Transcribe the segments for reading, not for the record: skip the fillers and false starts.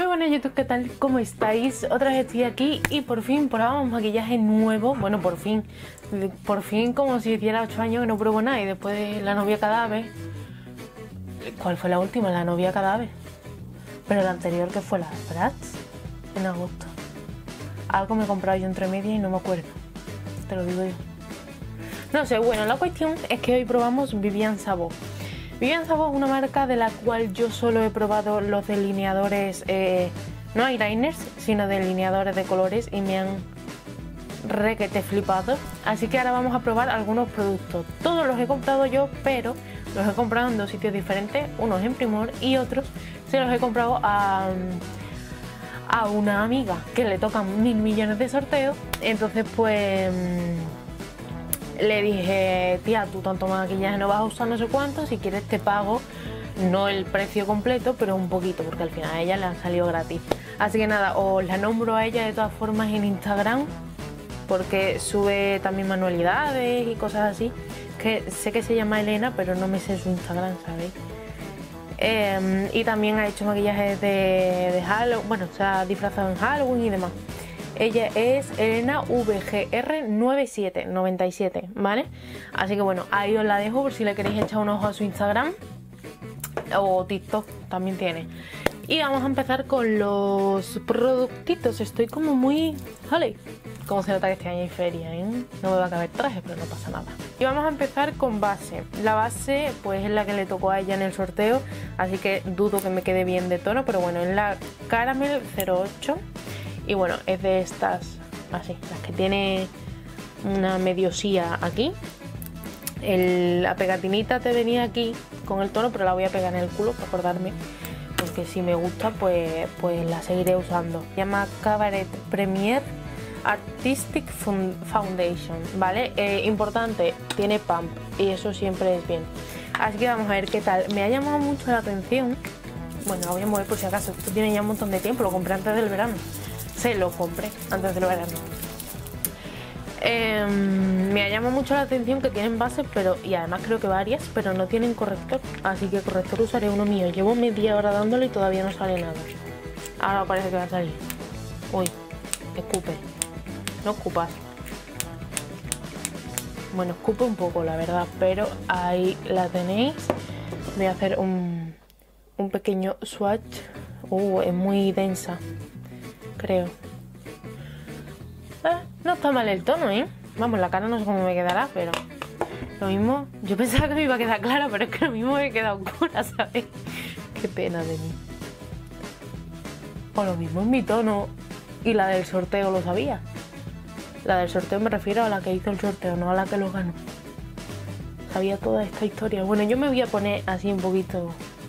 Muy buenas YouTube, ¿qué tal? ¿Cómo estáis? Otra vez estoy aquí y por fin probamos maquillaje nuevo. Bueno, por fin como si hiciera 8 años que no pruebo nada. Y después de La novia cadáver. ¿Cuál fue la última? La novia cadáver. Pero la anterior, que fue la Bratz, en agosto. Algo me he comprado yo entre medias y no me acuerdo. Te lo digo yo. No sé, bueno, la cuestión es que hoy probamos Vivienne Sabo. Vivienne Sabo es una marca de la cual yo solo he probado los delineadores, no eyeliners, sino delineadores de colores y me han requete flipado. Así que ahora vamos a probar algunos productos. Todos los he comprado yo, pero los he comprado en dos sitios diferentes, unos en Primor y otros se los he comprado a una amiga que le tocan 1000 millones de sorteos. Entonces pues le dije, tía, tú tanto maquillaje no vas a usar no sé cuánto, si quieres te pago, no el precio completo, pero un poquito, porque al final a ella le han salido gratis. Así que nada, os la nombro a ella de todas formas en Instagram, porque sube también manualidades y cosas así, que sé que se llama Elena, pero no me sé su Instagram, ¿sabéis? Y también ha hecho maquillajes de Halloween, bueno, se ha disfrazado en Halloween y demás. Ella es Elena VGR97, ¿vale? Así que bueno, ahí os la dejo por si le queréis echar un ojo a su Instagram o TikTok también tiene. Y vamos a empezar con los productitos. Estoy como muy... ¡Jale! Como se nota que este año hay feria, ¿eh? No me va a caber traje, pero no pasa nada. Y vamos a empezar con base. La base pues es la que le tocó a ella en el sorteo, así que dudo que me quede bien de tono, pero bueno, es la Caramel 08. Y bueno, es de estas, así, las que tiene una mediosía aquí. La pegatinita te venía aquí con el tono, pero la voy a pegar en el culo para acordarme, porque si me gusta pues la seguiré usando. Se llama Cabaret Premier Artistic Foundation, ¿vale? Importante, tiene pump y eso siempre es bien. Así que vamos a ver qué tal. Me ha llamado mucho la atención. Bueno, la voy a mover por si acaso. Esto tiene ya un montón de tiempo, lo compré antes del verano. Se lo compré antes del verano. Me ha llamado mucho la atención que tienen bases, pero y además creo que varias, pero no tienen corrector. Así que corrector usaré uno mío. Llevo media hora dándole y todavía no sale nada. Ahora parece que va a salir. Uy, escupe. No escupas. Bueno, escupe un poco, la verdad, pero ahí la tenéis. Voy a hacer un pequeño swatch. Es muy densa, creo. No está mal el tono, ¿eh? Vamos, la cara no sé cómo me quedará, pero lo mismo... Yo pensaba que me iba a quedar clara, pero es que lo mismo me queda oscura, ¿sabes? Qué pena de mí. O lo mismo es mi tono y la del sorteo lo sabía. La del sorteo me refiero a la que hizo el sorteo, no a la que lo ganó. Sabía toda esta historia. Bueno, yo me voy a poner así un poquito...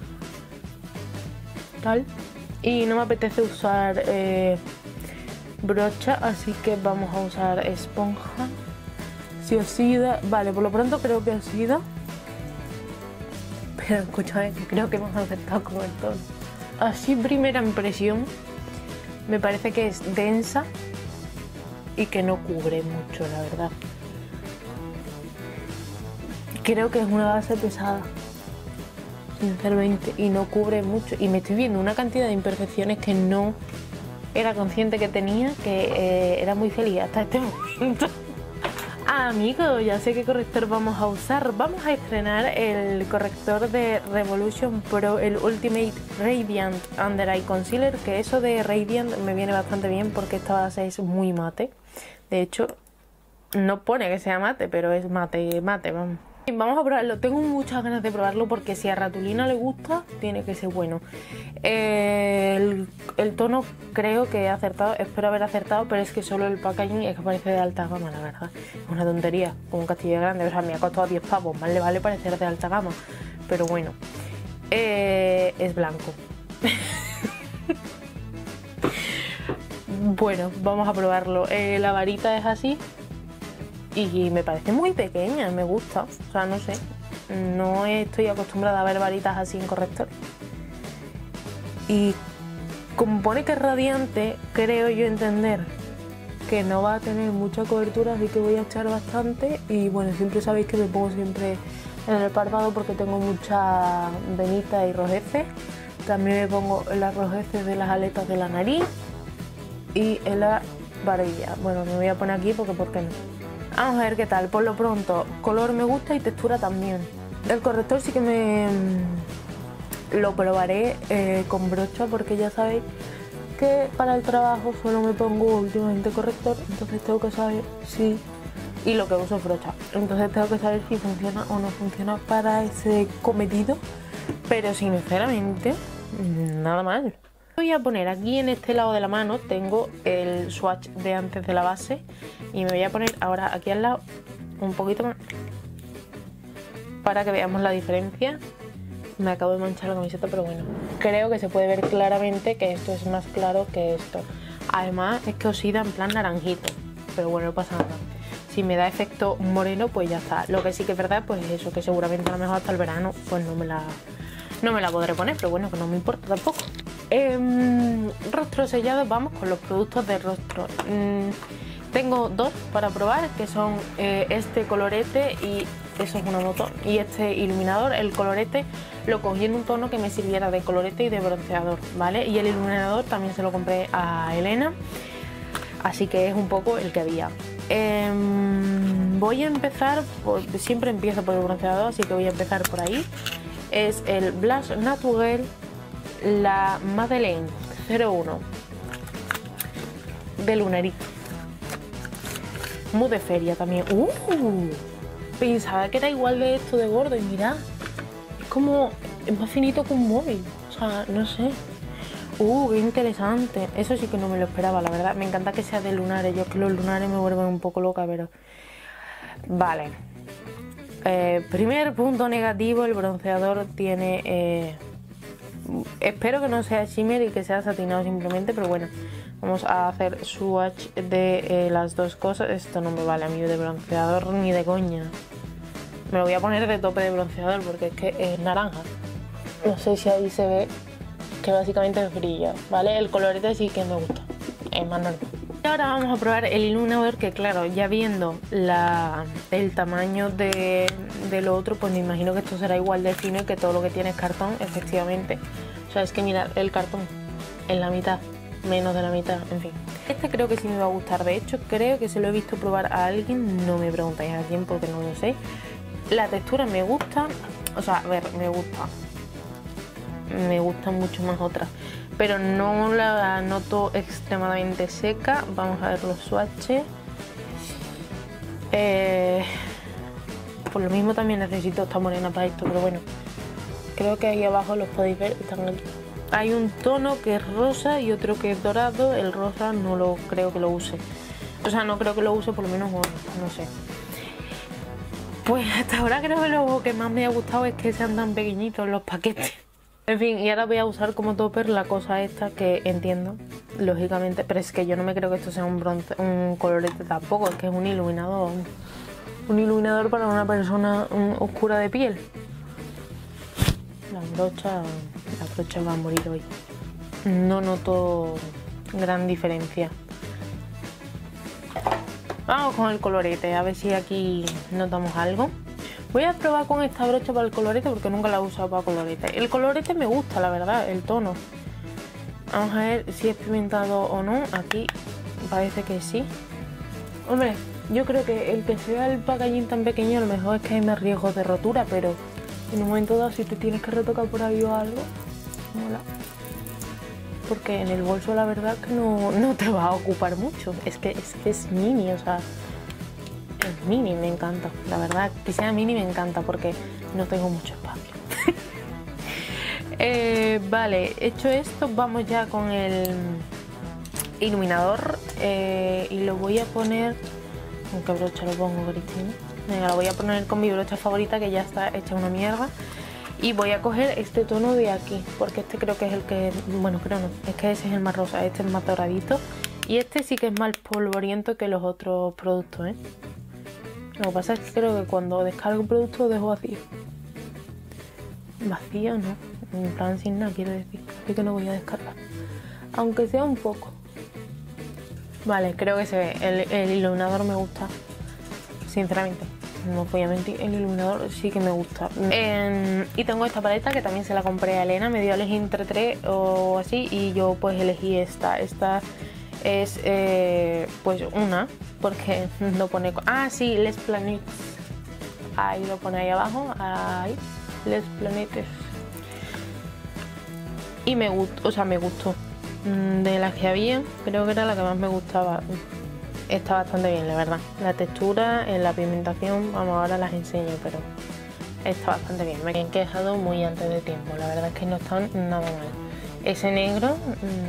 tal. Y no me apetece usar brocha, así que vamos a usar esponja. Si oxida, vale, por lo pronto creo que oxida. Pero escúchame, que creo que hemos acertado con el tono. Así, primera impresión, me parece que es densa y que no cubre mucho, la verdad. Creo que es una base pesada, sinceramente, y no cubre mucho. Y me estoy viendo una cantidad de imperfecciones que no era consciente que tenía, que era muy feliz hasta este momento. Amigos, ya sé qué corrector vamos a usar. Vamos a estrenar el corrector de Revolution Pro, el Ultimate Radiant Under Eye Concealer, que eso de Radiant me viene bastante bien porque esta base es muy mate. De hecho, no pone que sea mate, pero es mate, vamos. Vamos a probarlo, tengo muchas ganas de probarlo porque si a Ratulina le gusta, tiene que ser bueno. El tono creo que he acertado, espero haber acertado, pero es que solo el packaging es que parece de alta gama, la verdad. Es una tontería, como un castillo grande, o sea, me ha costado 10 pavos, más le vale parecer de alta gama. Pero bueno, es blanco. Bueno, vamos a probarlo. La varita es así. Y me parece muy pequeña, me gusta, o sea, no sé, no estoy acostumbrada a ver varitas así en corrector. Y como pone que es radiante, creo yo entender que no va a tener mucha cobertura, así que voy a echar bastante. Y bueno, siempre sabéis que me pongo siempre en el párpado porque tengo mucha venita y rojeces, También me pongo en las rojeces de las aletas de la nariz y en la barbilla. Bueno, me voy a poner aquí porque ¿por qué no? Vamos a ver qué tal. Por lo pronto, color me gusta y textura también. El corrector sí que lo probaré con brocha, porque ya sabéis que para el trabajo solo me pongo últimamente corrector, entonces tengo que saber si... Y lo que uso es brocha, entonces tengo que saber si funciona o no funciona para ese cometido, pero sinceramente, nada mal. Voy a poner aquí en este lado de la mano, tengo el swatch de antes de la base y me voy a poner ahora aquí al lado un poquito más para que veamos la diferencia. Me acabo de manchar la camiseta, pero bueno, creo que se puede ver claramente que esto es más claro que esto. Además es que oxida en plan naranjito, pero bueno, no pasa nada. Si me da efecto moreno, pues ya está. Lo que sí que es verdad, pues eso, que seguramente a lo mejor hasta el verano pues no me la podré poner, pero bueno, que no me importa tampoco. Rostro sellado, vamos con los productos de rostro. Tengo dos para probar, que son este colorete y eso es una moto, y este iluminador. El colorete lo cogí en un tono que me sirviera de colorete y de bronceador, ¿vale? Y el iluminador también se lo compré a Elena, así que es un poco el que había. Voy a empezar, siempre empiezo por el bronceador, así que voy a empezar por ahí. Es el Blush Naturel, la Madeleine 01 de Lunarito. Muy de feria también. Pensaba que era igual de esto de gordo y mirad, es más finito que un móvil, o sea, no sé. Qué interesante. Eso sí que no me lo esperaba, la verdad. Me encanta que sea de lunares. Yo es que los lunares me vuelven un poco loca, pero... Vale. Primer punto negativo, el bronceador tiene... Espero que no sea shimmer y que sea satinado simplemente, pero bueno. Vamos a hacer swatch de las dos cosas. Esto no me vale a mí de bronceador ni de coña. Me lo voy a poner de tope de bronceador porque es que es naranja. No sé si ahí se ve que básicamente brilla, ¿vale? El colorete sí que me gusta, es más normal. Y ahora vamos a probar el iluminador, que claro, ya viendo el tamaño de lo otro, pues me imagino que esto será igual de fino y que todo lo que tiene es cartón, efectivamente. O sea, es que mirad el cartón en la mitad, menos de la mitad, en fin. Este creo que sí me va a gustar, de hecho creo que se lo he visto probar a alguien, no me preguntáis a quién porque no lo sé. La textura me gusta, o sea, a ver, me gustan mucho más otras, pero no la noto extremadamente seca. Vamos a ver los swatches. Por lo mismo también necesito esta morena para esto, pero bueno, creo que ahí abajo los podéis ver, están aquí. Hay un tono que es rosa y otro que es dorado. El rosa no lo creo que lo use, o sea, no creo que lo use, por lo menos hoy, no sé. Pues hasta ahora creo que lo que más me ha gustado es que sean tan pequeñitos los paquetes. En fin, y ahora voy a usar como topper la cosa esta que entiendo, lógicamente, pero es que yo no me creo que esto sea un colorete tampoco, es que es un iluminador. Un iluminador para una persona oscura de piel. La brocha va a morir hoy. No noto gran diferencia. Vamos con el colorete, a ver si aquí notamos algo. Voy a probar con esta brocha para el colorete porque nunca la he usado para colorete. El colorete me gusta, la verdad, el tono. Vamos a ver si es pigmentado o no. Aquí parece que sí. Hombre, yo creo que el que sea el packaging tan pequeño, a lo mejor es que hay más riesgo de rotura, pero en un momento dado si te tienes que retocar por ahí o algo, mola. Porque en el bolso la verdad que no te va a ocupar mucho. Es que es mini, o sea... Es mini, me encanta, la verdad, que sea mini me encanta porque no tengo mucho espacio. Vale, hecho esto, vamos ya con el iluminador y lo voy a poner... ¿Con qué brocha lo pongo, Cristina? Venga, lo voy a poner con mi brocha favorita que ya está hecha una mierda. Y voy a coger este tono de aquí, porque este creo que es el que... Bueno, creo no, es que ese es el más rosa, este es más doradito. Y este sí que es más polvoriento que los otros productos, ¿eh? Lo que pasa es que creo que cuando descargo un producto lo dejo vacío. Vacío, ¿no? En plan sin nada, quiero decir. Así que no voy a descargar. Aunque sea un poco. Vale, creo que se ve. El iluminador me gusta. Sinceramente. no os voy a mentir, el iluminador sí que me gusta. Y tengo esta paleta que también se la compré a Elena, me dio a elegir entre 3 o así y yo pues elegí esta. Esta es pues una, porque no pone... Ah, sí, Les Planetes. Ahí lo pone ahí abajo, ahí, Les Planetes. Y me gustó, o sea, me gustó. De las que había, creo que era la que más me gustaba. Está bastante bien, la verdad. La textura, la pigmentación, vamos, ahora las enseño, pero está bastante bien. Me he quejado muy antes de tiempo, la verdad es que no están nada mal. Ese negro,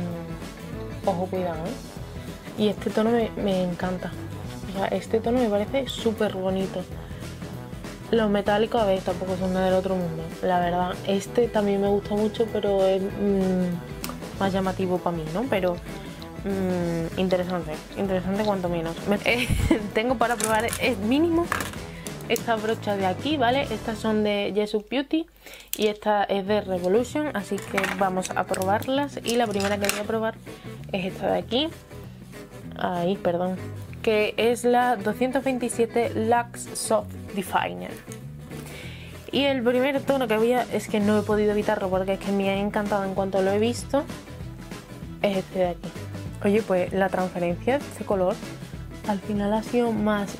ojo, cuidado, ¿eh? Y este tono me encanta. O sea, este tono me parece súper bonito. Los metálicos, a ver, tampoco son nada del otro mundo, la verdad. Este también me gusta mucho, pero es más llamativo para mí, ¿no? Pero interesante cuanto menos. Tengo para probar mínimo estas brochas de aquí, ¿vale? Estas son de Jesus Beauty y esta es de Revolution, así que vamos a probarlas. Y la primera que voy a probar es esta de aquí. Ahí, perdón. Que es la 227 Luxe Soft Definer. Y el primer tono que voy a... es que no he podido evitarlo porque es que me ha encantado en cuanto lo he visto. Es este de aquí. Oye, pues la transferencia de este color al final ha sido más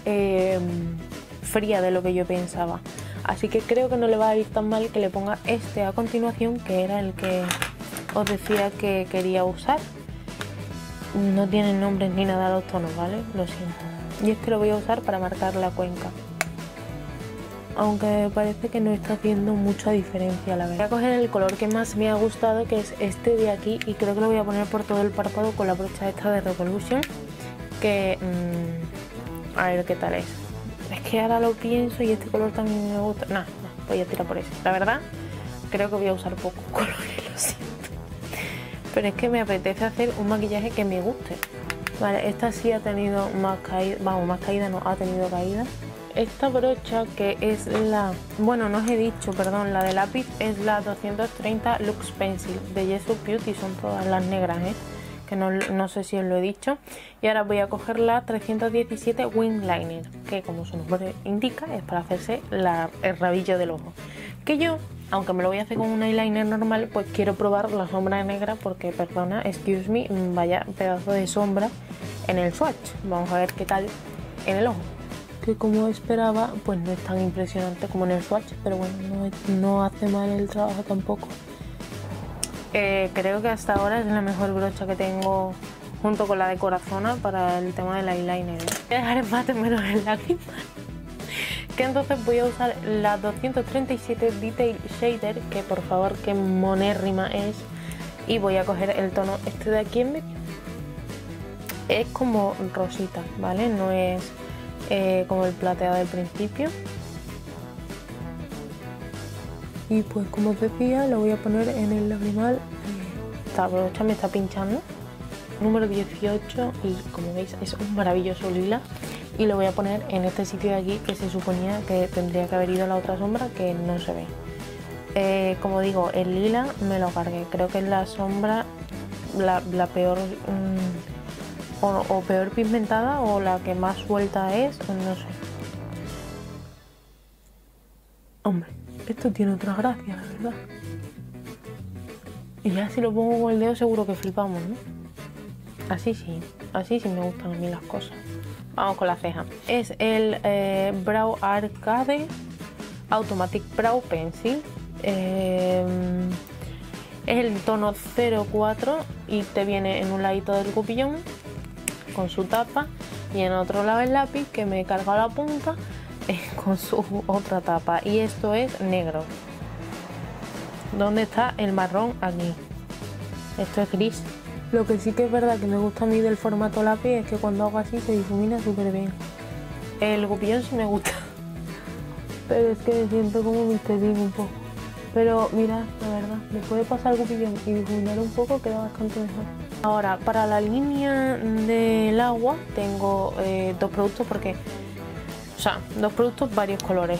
fría de lo que yo pensaba. Así que creo que no le va a ir tan mal que le ponga este a continuación, que era el que os decía que quería usar. No tienen nombres ni nada los tonos, ¿vale? Lo siento. Y este lo voy a usar para marcar la cuenca. Aunque me parece que no está haciendo mucha diferencia, la verdad. Voy a coger el color que más me ha gustado, que es este de aquí. Y creo que lo voy a poner por todo el párpado con la brocha esta de Revolution. Que... a ver qué tal es. Es que ahora lo pienso y este color también me gusta. No, voy a tirar por ese. La verdad, creo que voy a usar pocos colores, lo siento. Pero es que me apetece hacer un maquillaje que me guste. Vale, esta sí ha tenido más caída, vamos, más caída no, ha tenido caída. Esta brocha que es la, bueno, no os he dicho, perdón, la de lápiz es la 230 Luxe Pencil de Jesus Beauty, son todas las negras, que no sé si os lo he dicho. Y ahora voy a coger la 317 Wing Liner, que como su nombre indica es para hacerse el rabillo del ojo. Que yo, aunque me lo voy a hacer con un eyeliner normal, pues quiero probar la sombra negra porque, perdona, excuse me, vaya pedazo de sombra en el swatch. Vamos a ver qué tal en el ojo. Que como esperaba, pues no es tan impresionante como en el swatch, pero bueno, no hace mal el trabajo tampoco. Creo que hasta ahora es la mejor brocha que tengo junto con la de Corazona para el tema del eyeliner. Voy a dejar el mate menos el lágrima. Que entonces voy a usar la 237 Detail Shader, que por favor, que monérrima es. Y voy a coger el tono este de aquí en medio. Es como rosita, ¿vale? No es como el plateado del principio. Y pues como os decía, lo voy a poner en el lagrimal. Esta brocha me está pinchando. Número 18 y como veis es un maravilloso lila. Y lo voy a poner en este sitio de aquí que se suponía que tendría que haber ido la otra sombra, que no se ve. Como digo, el lila me lo cargué. Creo que es la sombra la peor o peor pigmentada o la que más suelta es, no sé. Hombre, esto tiene otra gracia, la verdad. Y ya si lo pongo con el dedo seguro que flipamos, ¿no? Así sí me gustan a mí las cosas. Vamos con la ceja. Es el Brow Arcade Automatic Brow Pencil. Es el tono 04 y te viene en un ladito del cupillón con su tapa y en otro lado el lápiz que me he cargado la punta con su otra tapa. Y esto es negro. ¿Dónde está el marrón? Aquí. Esto es gris. Lo que sí que es verdad que me gusta a mí del formato lápiz es que cuando hago así se difumina súper bien. El cupillón sí me gusta, pero es que me siento como Mr. Bean un poco. Pero mira, la verdad, después de pasar el cupillón y difuminar un poco queda bastante mejor. Ahora, para la línea del agua tengo dos productos dos productos, varios colores.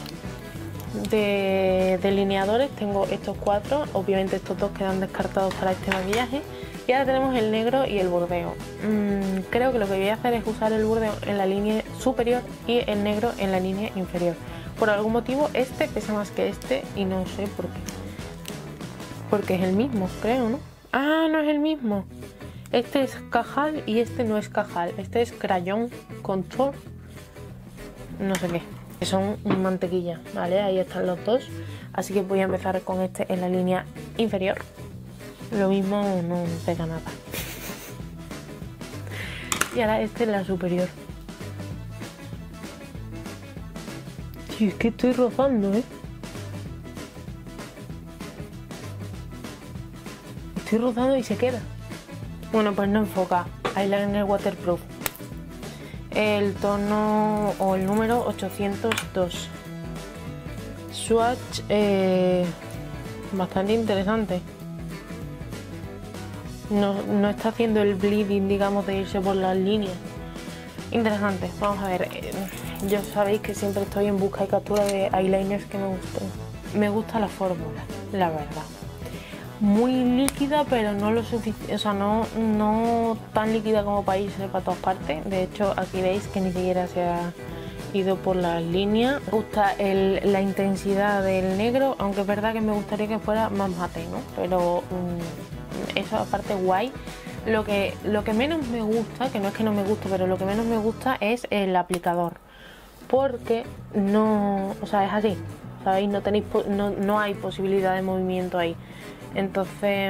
De delineadores tengo estos 4, obviamente estos 2 quedan descartados para este maquillaje. Y ahora tenemos el negro y el bordeo. Creo que lo que voy a hacer es usar el bordeo en la línea superior y el negro en la línea inferior. Por algún motivo este pesa más que este y no sé por qué. Porque es el mismo, creo, ¿no? Ah, no es el mismo. Este es cajal y este no es cajal. Este es crayón contour. No sé qué. Son mantequilla, ¿vale? Ahí están los dos. Así que voy a empezar con este en la línea inferior. Lo mismo no pega nada. Y ahora este en la superior. Sí, es que estoy rozando, ¿eh? Estoy rozando y se queda. Bueno, pues no enfoca. Eyeliner waterproof. El tono o el número 802. Swatch bastante interesante. No está haciendo el bleeding, digamos, de irse por las líneas. Interesante. Vamos a ver. Yo sabéis que siempre estoy en busca y captura de eyeliners que me gusten. Me gusta la fórmula, la verdad. Muy líquida, pero no lo suficiente, o sea, no tan líquida como para irse para todas partes. De hecho, aquí veis que ni siquiera se ha ido por las líneas. Me gusta la intensidad del negro, aunque es verdad que me gustaría que fuera más mate, ¿no? Pero eso aparte guay. Lo que menos me gusta, que no es que no me guste, pero lo que menos me gusta es el aplicador, porque no, o sea, es así, ¿sabéis? No hay posibilidad de movimiento ahí. Entonces,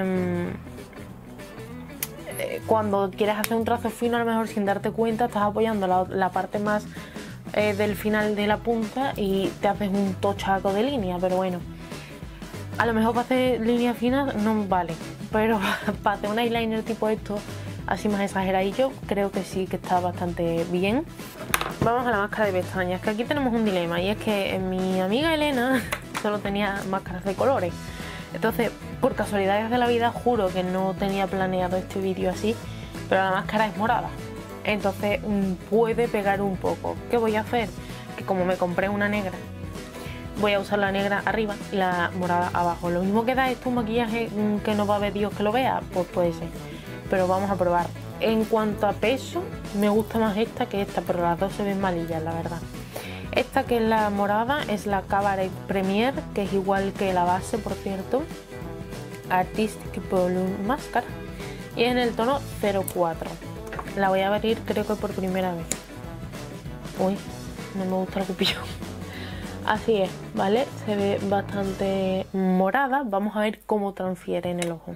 cuando quieres hacer un trazo fino, a lo mejor sin darte cuenta estás apoyando la parte más del final de la punta y te haces un tochaco de línea. Pero bueno, a lo mejor para hacer líneas finas no vale, pero para hacer un eyeliner tipo esto, así más exageradillo, creo que sí que está bastante bien. Vamos a la máscara de pestañas, que aquí tenemos un dilema, y es que mi amiga Elena solo tenía máscaras de colores. Entonces, por casualidades de la vida, juro que no tenía planeado este vídeo así, pero la máscara es morada. Entonces puede pegar un poco. ¿Qué voy a hacer? Que como me compré una negra, voy a usar la negra arriba y la morada abajo. Lo mismo que da esto un maquillaje que no va a haber Dios que lo vea, pues puede ser. Pero vamos a probar. En cuanto a peso, me gusta más esta que esta, pero las dos se ven malillas, la verdad. Esta, que es la morada, es la Cabaret Premier, que es igual que la base, por cierto. Artistic Volume Mascara. Y es en el tono 04. La voy a abrir, creo que por primera vez. Uy, no me gusta el cupillón. Así es, ¿vale? Se ve bastante morada. Vamos a ver cómo transfiere en el ojo.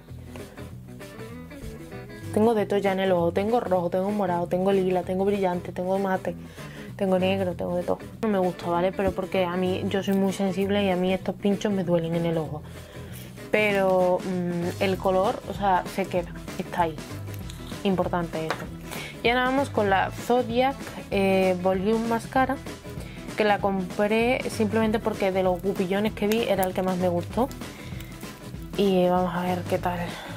Tengo de todo ya en el ojo. Tengo rojo, tengo morado, tengo lila, tengo brillante, tengo mate, tengo negro, tengo de todo. No me gusta, ¿vale? Pero porque a mí, yo soy muy sensible y a mí estos pinchos me duelen en el ojo. Pero el color, o sea, se queda, está ahí. Importante eso. Y ahora vamos con la Zodiac Volume Mascara, que la compré simplemente porque de los gupillones que vi era el que más me gustó. Y vamos a ver qué tal.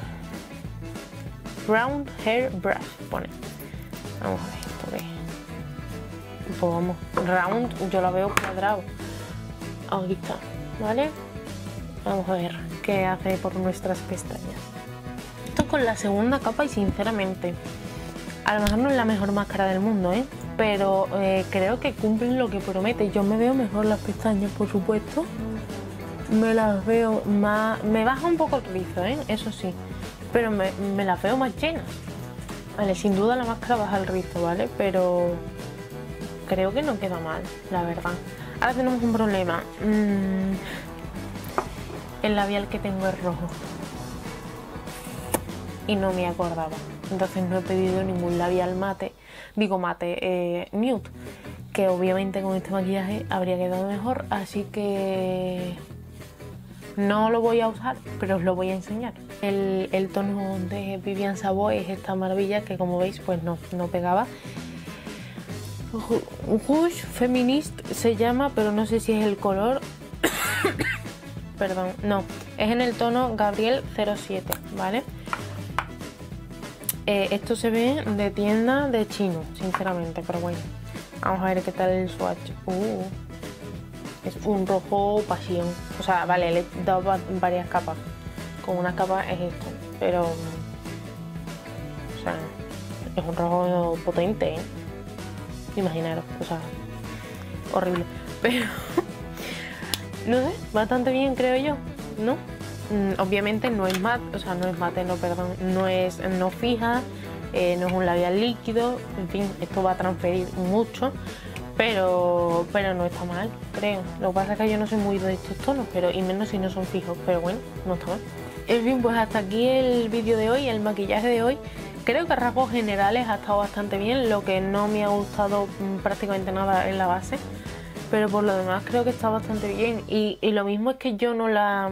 Round Hair Brush pone. Vamos a ver esto que es. Pues vamos, round, yo la veo cuadrado. Aquí está, ¿vale? Vamos a ver qué hace por nuestras pestañas. Esto con la segunda capa y sinceramente, a lo mejor no es la mejor máscara del mundo, ¿eh? Pero creo que cumplen lo que promete. Yo me veo mejor las pestañas, por supuesto. Me las veo más... Me baja un poco el rizo, ¿eh? Eso sí. Pero me las veo más llenas. Vale, sin duda la máscara baja el rizo, ¿vale? Pero creo que no queda mal, la verdad. Ahora tenemos un problema. El labial que tengo es rojo. Y no me acordaba. Entonces no he pedido ningún labial mate. Digo mate, nude. Que obviamente con este maquillaje habría quedado mejor. Así que... no lo voy a usar, pero os lo voy a enseñar. El tono de Vivian Savoy es esta maravilla que, como veis, pues no pegaba. Rouge Feminist se llama, pero no sé si es el color. Perdón, no. Es en el tono Gabriel 07, ¿vale? Esto se ve de tienda de chino, sinceramente, pero bueno. Vamos a ver qué tal el swatch. Es un rojo pasión. O sea, vale, le he dado varias capas. Con una capa es esto. Pero sea, es un rojo potente, ¿eh? Imaginaros, o sea, horrible. Pero, no sé, bastante bien creo yo, ¿no? Obviamente no es mate, o sea, no es mate, no, perdón, no fija, no es un labial líquido, en fin, esto va a transferir mucho, pero no está mal, creo. Lo que pasa es que yo no soy muy de estos tonos, y menos si no son fijos, pero bueno, no está mal. En fin, pues hasta aquí el vídeo de hoy, el maquillaje de hoy. Creo que a rasgos generales ha estado bastante bien, lo que no me ha gustado prácticamente nada en la base, pero por lo demás creo que está bastante bien. Y lo mismo es que yo no la...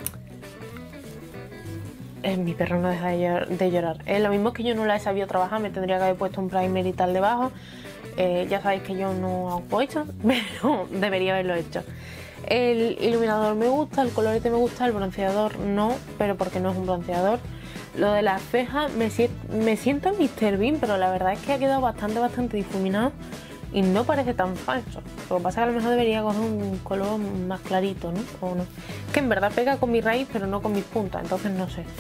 mi perro no deja de llorar. Lo mismo es que yo no la he sabido trabajar, me tendría que haber puesto un primer y tal debajo. Ya sabéis que yo no hago eso, pero debería haberlo hecho. El iluminador me gusta, el colorete me gusta, el bronceador no, pero porque no es un bronceador. Lo de las cejas me siento Mr. Bean, pero la verdad es que ha quedado bastante difuminado y no parece tan falso. Lo que pasa es que a lo mejor debería coger un color más clarito, ¿no? O no. Es que en verdad pega con mi raíz, pero no con mis puntas, entonces no sé.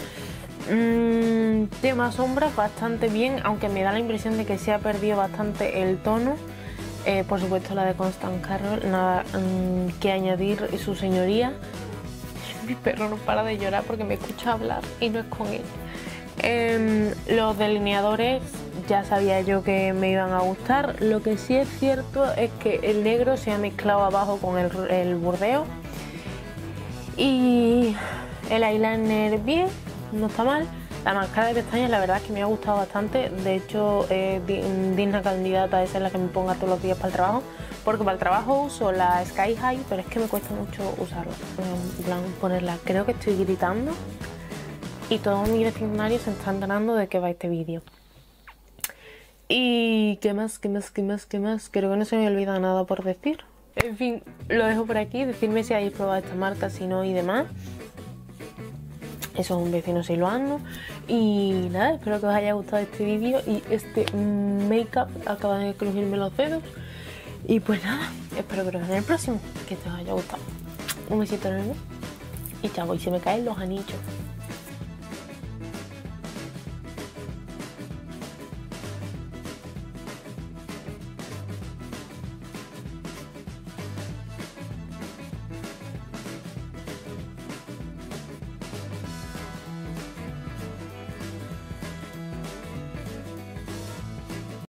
Tema sombras bastante bien, aunque me da la impresión de que se ha perdido bastante el tono. Por supuesto la de Constant Carroll, nada que añadir, su señoría. Mi perro no para de llorar porque me escucha hablar y no es con él. Los delineadores ya sabía yo que me iban a gustar. Lo que sí es cierto es que el negro se ha mezclado abajo con el burdeo. Y el eyeliner bien, no está mal. La máscara de pestañas la verdad es que me ha gustado bastante. De hecho, digna candidata esa es la que me ponga todos los días para el trabajo. Porque para el trabajo uso la Sky High, pero es que me cuesta mucho usarla. En plan, ponerla. Creo que estoy gritando. Y todos mis vecinarios se están enterando de que va este vídeo. Y ¿qué más? Creo que no se me olvida nada por decir. En fin, lo dejo por aquí. Decidme si habéis probado esta marca, si no y demás. Eso es un vecino siloano. Y nada, espero que os haya gustado este vídeo y este make-up. Acaban de crujirme los dedos. Y pues nada, espero veros en el próximo. Que os haya gustado. Un besito enorme. Y chao, y se me caen los anillos.